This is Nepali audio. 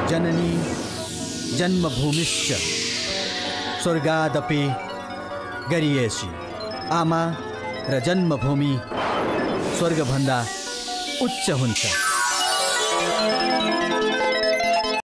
जननी जन्मभूमिश्च स्वर्गादपि गरिएसी। आमा र जन्मभूमि स्वर्गभन्दा उच्च हुन्छ।